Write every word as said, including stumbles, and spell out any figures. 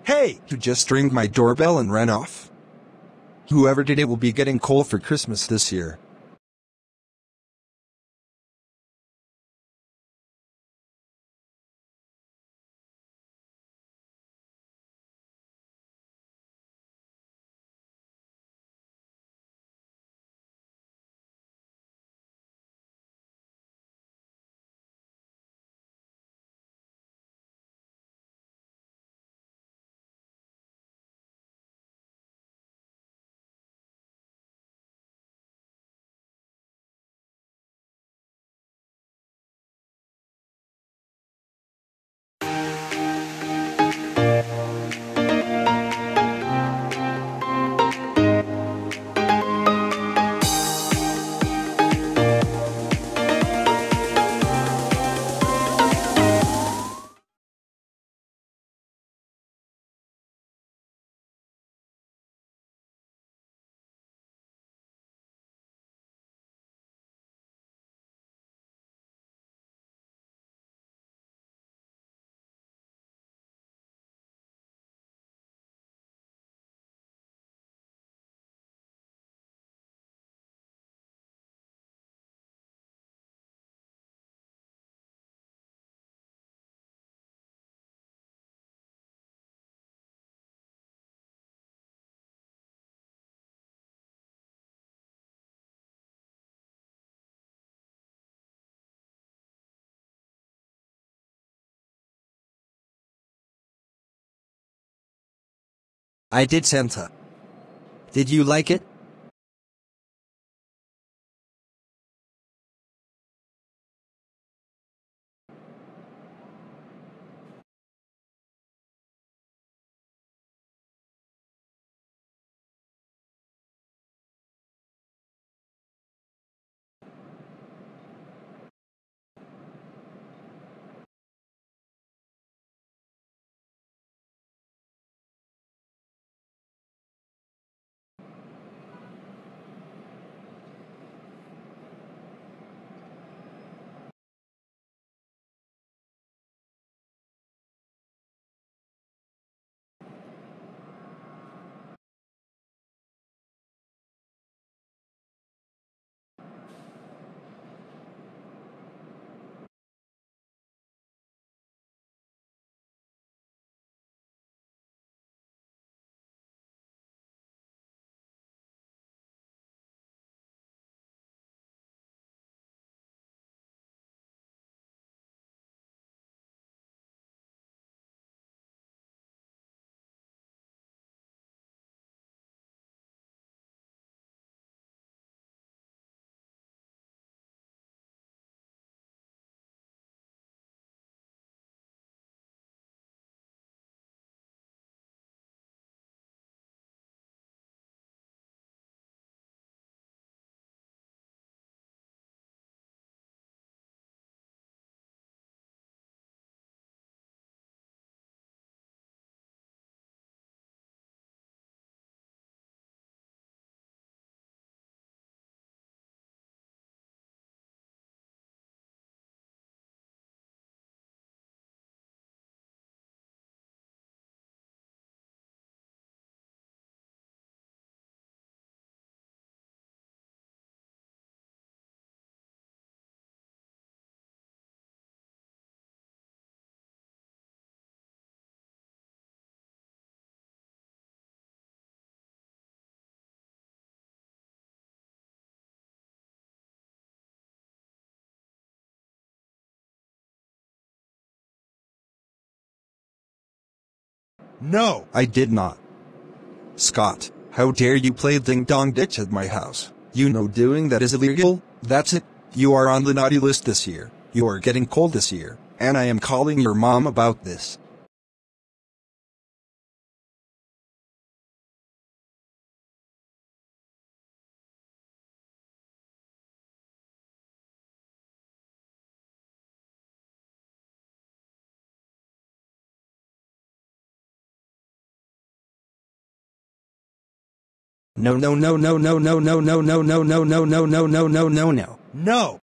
Hey, you just rang my doorbell and ran off. Whoever did it will be getting coal for Christmas this year. I did, Santa. Did you like it? No, I did not. Scott, how dare you play ding-dong ditch at my house? You know doing that is illegal. That's it. You are on the naughty list this year. You are getting coal this year, and I am calling your mom about this. No, no, no, no, no, no, no, no, no, no, no, no, no, no, no, no, no, no, no. No.